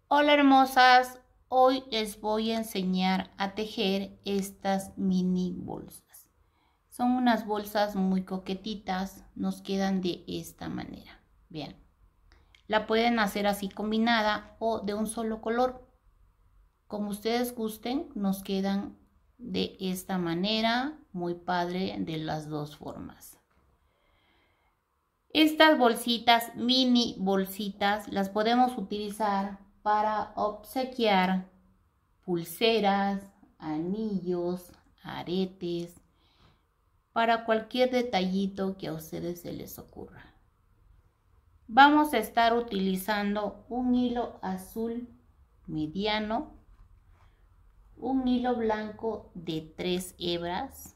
Hola hermosas, hoy les voy a enseñar a tejer estas mini bolsas. Son unas bolsas muy coquetitas, nos quedan de esta manera. Vean, la pueden hacer así combinada o de un solo color. Como ustedes gusten, nos quedan de esta manera, muy padre de las dos formas. Estas bolsitas, mini bolsitas, las podemos utilizar para obsequiar pulseras, anillos, aretes, para cualquier detallito que a ustedes se les ocurra. Vamos a estar utilizando un hilo azul mediano, un hilo blanco de 3 hebras,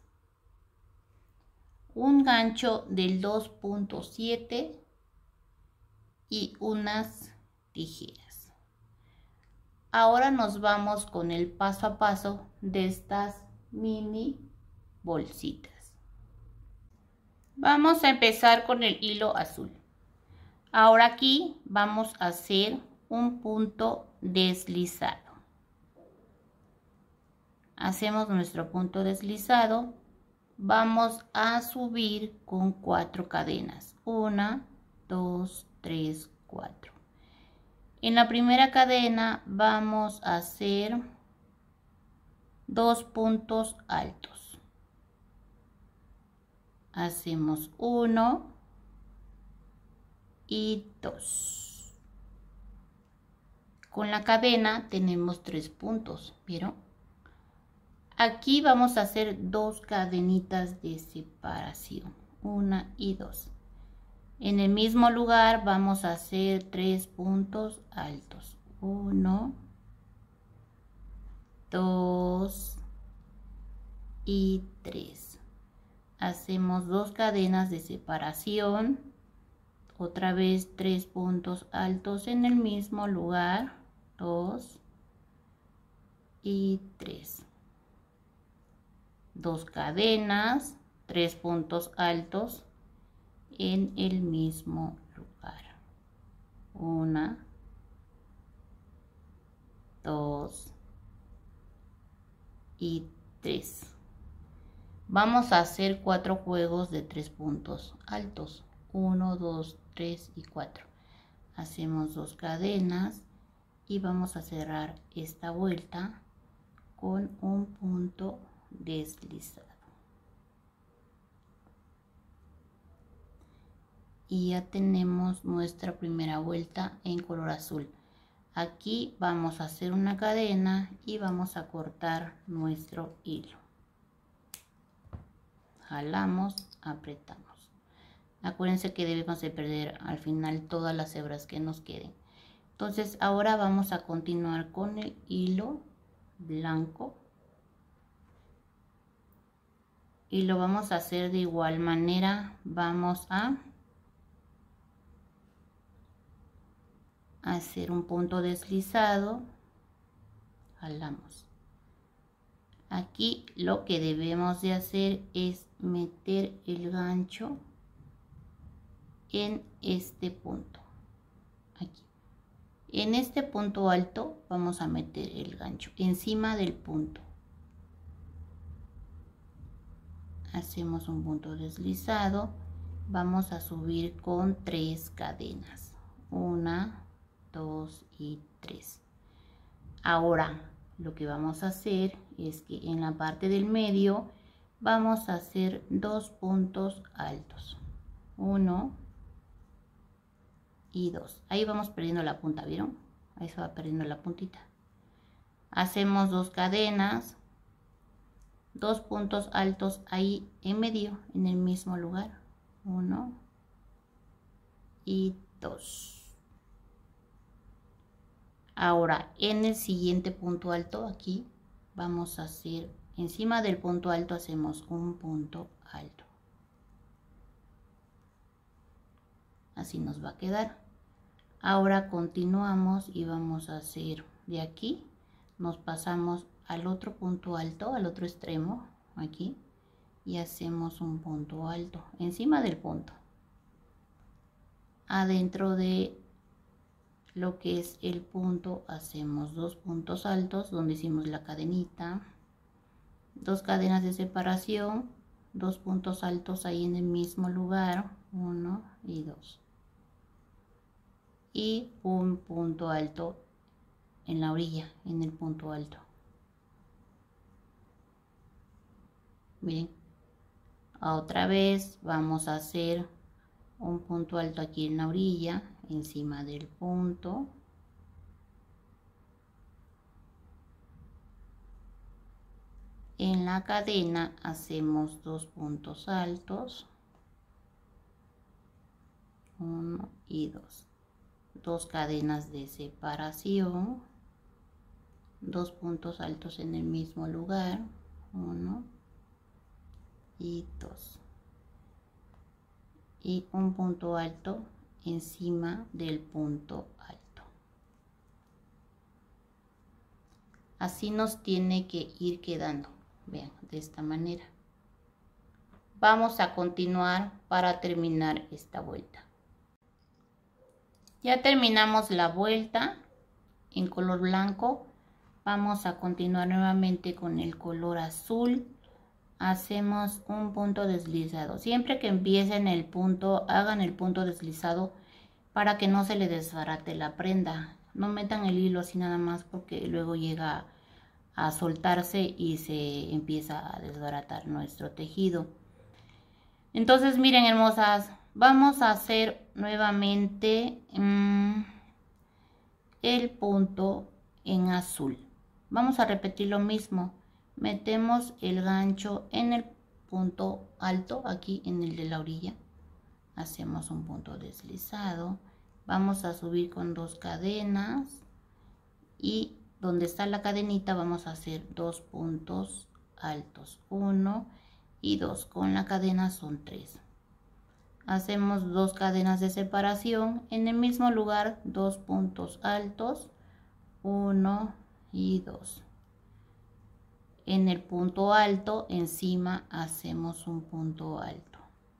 un gancho del 2.7 y unas tijeras. Ahora nos vamos con el paso a paso de estas mini bolsitas. Vamos a empezar con el hilo azul. Ahora aquí vamos a hacer un punto deslizado. Hacemos nuestro punto deslizado. Vamos a subir con 4 cadenas. 1, 2, 3, 4. En la primera cadena vamos a hacer 2 puntos altos. Hacemos 1 y 2. Con la cadena tenemos 3 puntos, ¿vieron? Aquí vamos a hacer 2 cadenitas de separación, 1 y 2. En el mismo lugar vamos a hacer 3 puntos altos, 1, 2 y 3. Hacemos 2 cadenas de separación, otra vez 3 puntos altos en el mismo lugar, 2 y 3. 2 cadenas, 3 puntos altos en el mismo lugar. 1, 2 y 3. Vamos a hacer 4 juegos de 3 puntos altos. 1, 2, 3 y 4. Hacemos 2 cadenas y vamos a cerrar esta vuelta con un punto deslizado. Y ya tenemos nuestra primera vuelta en color azul. Aquí vamos a hacer una cadena y vamos a cortar nuestro hilo. Jalamos, apretamos. Acuérdense que debemos de perder al final todas las hebras que nos queden. Entonces ahora vamos a continuar con el hilo blanco. Y lo vamos a hacer de igual manera. Vamos a hacer un punto deslizado, jalamos. Aquí lo que debemos de hacer es meter el gancho en este punto, aquí. En este punto alto vamos a meter el gancho encima del punto. Hacemos un punto deslizado, vamos a subir con 3 cadenas, 1, 2 y 3. Ahora lo que vamos a hacer es que en la parte del medio vamos a hacer 2 puntos altos, 1 y 2. Ahí vamos perdiendo la punta, ¿vieron? Ahí se va perdiendo la puntita. Hacemos 2 cadenas, 2 puntos altos ahí en medio, en el mismo lugar, 1 y 2. Ahora en el siguiente punto alto, aquí vamos a hacer encima del punto alto, hacemos un punto alto. Así nos va a quedar. Ahora continuamos y vamos a hacer de aquí, nos pasamos al otro punto alto, al otro extremo, aquí, y hacemos un punto alto encima del punto, adentro de lo que es el punto, hacemos 2 puntos altos donde hicimos la cadenita, 2 cadenas de separación, 2 puntos altos ahí en el mismo lugar, 1 y 2, y un punto alto en la orilla, en el punto alto. Miren, otra vez vamos a hacer un punto alto aquí en la orilla, encima del punto. En la cadena hacemos 2 puntos altos, 1 y 2, 2 cadenas de separación, 2 puntos altos en el mismo lugar, 1 y 2, y un punto alto encima del punto alto. Así nos tiene que ir quedando, vean, de esta manera. Vamos a continuar para terminar esta vuelta. Ya terminamos la vuelta en color blanco. Vamos a continuar nuevamente con el color azul. Hacemos un punto deslizado. Siempre que empiecen el punto, hagan el punto deslizado para que no se le desbarate la prenda. No metan el hilo así nada más porque luego llega a soltarse y se empieza a desbaratar nuestro tejido. Entonces miren, hermosas, vamos a hacer nuevamente el punto en azul. Vamos a repetir lo mismo. Metemos el gancho en el punto alto, aquí en el de la orilla. Hacemos un punto deslizado. Vamos a subir con 2 cadenas y donde está la cadenita vamos a hacer 2 puntos altos, 1 y 2, con la cadena son 3. Hacemos 2 cadenas de separación, en el mismo lugar 2 puntos altos, 1 y 2. En el punto alto encima hacemos un punto alto,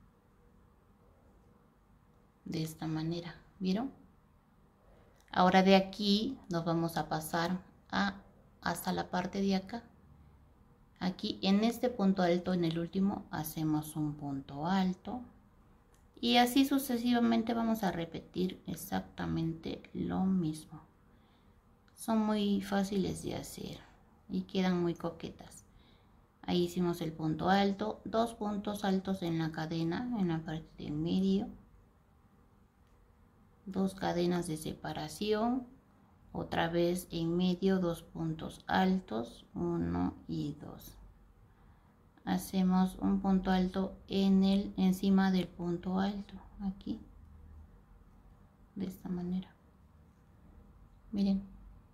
de esta manera, ¿vieron? Ahora de aquí nos vamos a pasar hasta la parte de acá. Aquí en este punto alto, en el último, hacemos un punto alto. Y así sucesivamente vamos a repetir exactamente lo mismo. Son muy fáciles de hacer y quedan muy coquetas. Ahí hicimos el punto alto, 2 puntos altos en la cadena, en la parte de medio. 2 cadenas de separación. Otra vez en medio 2 puntos altos, 1 y 2. Hacemos un punto alto encima del punto alto, aquí, de esta manera. Miren.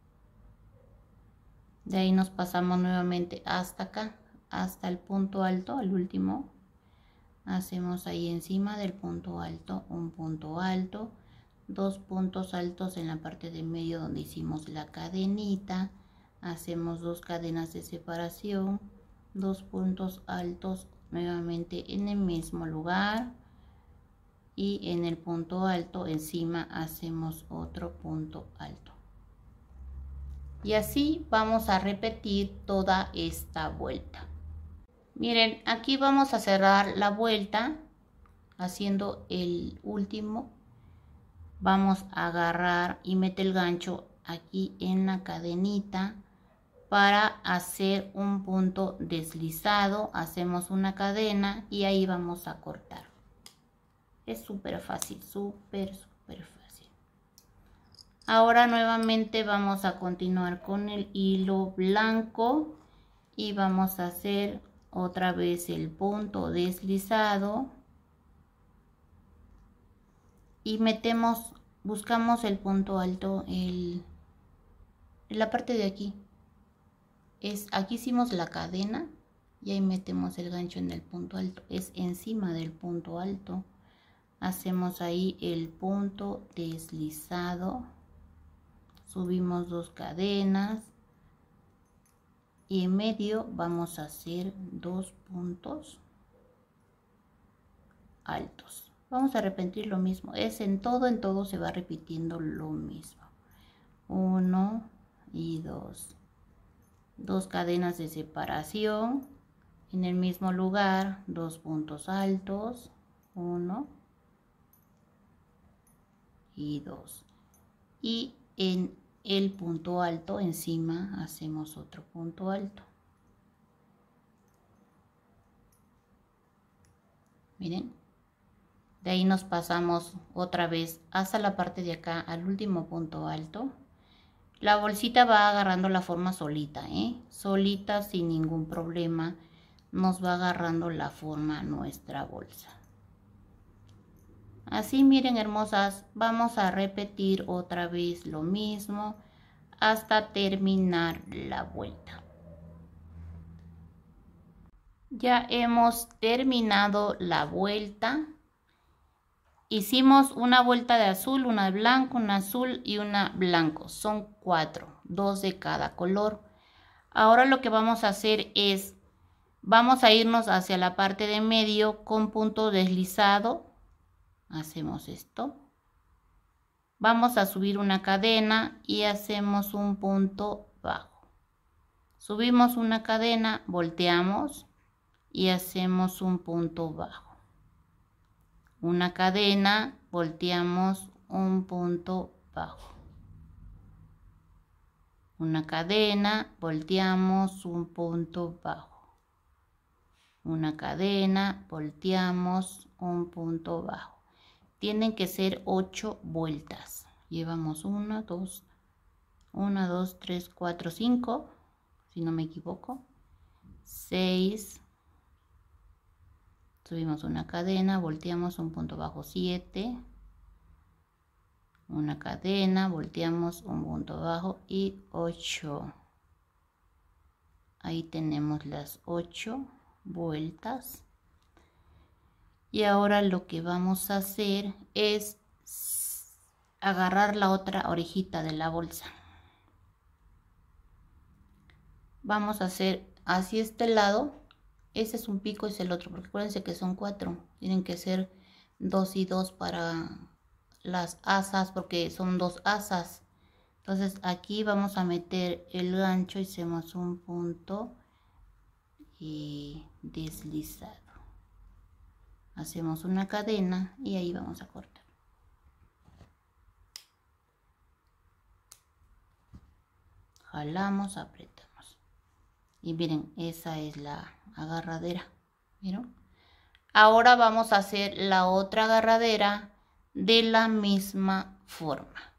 De ahí nos pasamos nuevamente hasta acá, hasta el punto alto, al último. Hacemos ahí encima del punto alto un punto alto. 2 puntos altos en la parte de medio donde hicimos la cadenita. Hacemos 2 cadenas de separación, 2 puntos altos nuevamente en el mismo lugar, y en el punto alto encima hacemos otro punto alto. Y así vamos a repetir toda esta vuelta. Miren, aquí vamos a cerrar la vuelta haciendo el último. Vamos a agarrar y meter el gancho aquí en la cadenita para hacer un punto deslizado. Hacemos una cadena y ahí vamos a cortar. Es súper fácil, súper fácil. Ahora nuevamente vamos a continuar con el hilo blanco y vamos a hacer otra vez el punto deslizado. Y buscamos el punto alto en la parte de aquí. Aquí hicimos la cadena y ahí metemos el gancho en el punto alto. Es encima del punto alto. Hacemos ahí el punto deslizado. Subimos 2 cadenas. Y en medio vamos a hacer 2 puntos altos. Vamos a repetir lo mismo, en todo se va repitiendo lo mismo. 1 y 2. 2 cadenas de separación. En el mismo lugar, 2 puntos altos, 1 y 2. Y en el punto alto encima hacemos otro punto alto. Miren, de ahí nos pasamos otra vez hasta la parte de acá, al último punto alto. La bolsita va agarrando la forma solita, solita, sin ningún problema, nos va agarrando la forma nuestra bolsa. Así, miren, hermosas, vamos a repetir otra vez lo mismo hasta terminar la vuelta. Ya hemos terminado la vuelta. Hicimos una vuelta de azul, una de blanco, una azul y una blanco. Son 4, 2 de cada color. Ahora lo que vamos a hacer es, vamos a irnos hacia la parte de medio con punto deslizado. Hacemos esto. Vamos a subir una cadena y hacemos un punto bajo. Subimos una cadena, volteamos y hacemos un punto bajo. Una cadena, volteamos, un punto bajo. Una cadena, volteamos, un punto bajo. Una cadena, volteamos, un punto bajo. Tienen que ser 8 vueltas. Llevamos 1, 2, 3, 4, 5, si no me equivoco. 6. Subimos una cadena, volteamos, un punto bajo, 7. Una cadena, volteamos, un punto bajo y 8. Ahí tenemos las 8 vueltas. Y ahora lo que vamos a hacer es agarrar la otra orejita de la bolsa. Vamos a hacer hacia este lado. Ese es un pico y es el otro, porque acuérdense que son 4. Tienen que ser 2 y 2 para las asas, porque son 2 asas. Entonces aquí vamos a meter el gancho y hacemos un punto y deslizado. Hacemos una cadena y ahí vamos a cortar. Jalamos, apretamos. Y miren, esa es la agarradera. ¿Vieron? Ahora vamos a hacer la otra agarradera de la misma forma.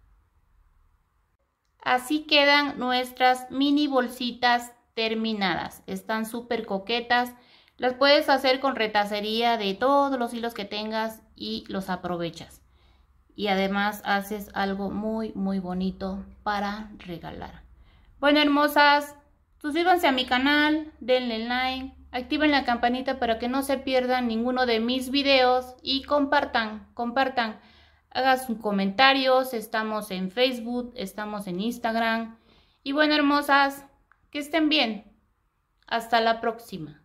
Así quedan nuestras mini bolsitas terminadas. Están súper coquetas. Las puedes hacer con retacería de todos los hilos que tengas y los aprovechas. Y además haces algo muy bonito para regalar. Bueno, hermosas, suscríbanse a mi canal, denle like, activen la campanita para que no se pierdan ninguno de mis videos y compartan. Hagan sus comentarios, estamos en Facebook, estamos en Instagram. Y bueno, hermosas, que estén bien. Hasta la próxima.